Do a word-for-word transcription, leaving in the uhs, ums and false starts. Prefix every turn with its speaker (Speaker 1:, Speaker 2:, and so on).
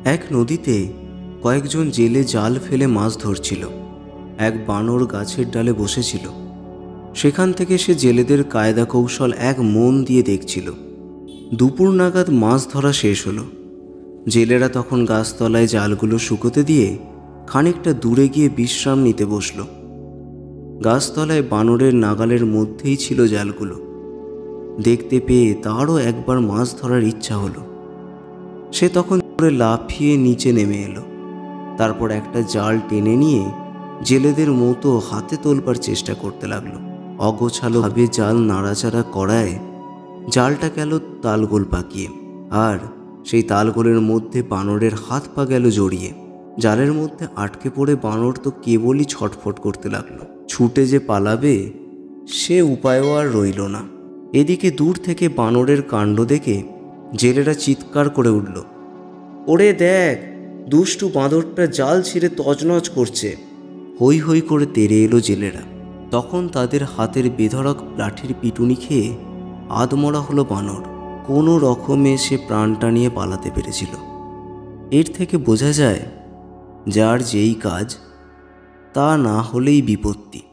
Speaker 1: এক নদীতে কয়েকজন জেলে জাল ফেলে মাছ ধরছিল। এক বানর গাছের ডালে বসেছিল। সেখান থেকে সে জেলেদের কায়দা কৌশল এক মন দিয়ে দেখছিল। দুপুর নাগাদ মাছ ধরা শেষ হলো। জেলেরা তখন গাছতলায় জালগুলো শুকোতে দিয়ে খানিকটা দূরে গিয়ে বিশ্রাম নিতে বসল। গাছতলায় বানরের নাগালের মধ্যেই ছিল জালগুলো। দেখতে পেয়ে তারও একবার মাছ ধরার ইচ্ছা হলো। সে তখন করে লাফিয়ে নিচে নেমে এলো। তারপর একটা জাল টেনে নিয়ে জেলেদের মতো হাতে তোলবার চেষ্টা করতে লাগলো। অগোছালোভাবে জাল নাড়াচাড়া করায় জালটা গেল তালগোল পাকিয়ে, আর সেই তালগোলের মধ্যে বানরের হাত পা গেল জড়িয়ে। জালের মধ্যে আটকে পড়ে বানর তো কেবলই ছটফট করতে লাগলো। ছুটে যে পালাবে সে উপায়ও আর রইল না। এদিকে দূর থেকে বানরের কাণ্ড দেখে জেলেরা চিৎকার করে উঠল, ওরে দেখ, দুষ্টু বাঁদরটা জাল ছিঁড়ে তজনজ করছে। হই হই করে তেড়ে এলো জেলেরা। তখন তাদের হাতের বেধড়ক লাঠির পিটুনি খেয়ে আধমরা হলো বানর। কোনো রকমে সে প্রাণটা নিয়ে পালাতে পেরেছিল। এর থেকে বোঝা যায়, যার যেই কাজ তা না হলেই বিপত্তি।